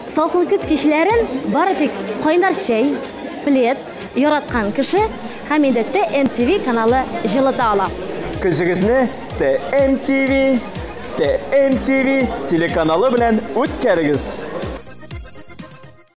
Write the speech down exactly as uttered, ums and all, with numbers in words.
Салкын көз кешеләрен бары тик кайнар чәй, плед яраткан кеше һәм әдәттә эм ти ви каналы җылыта ала. Көзегезне Т М T V, Т М T V телеканалы белән үткәрегез.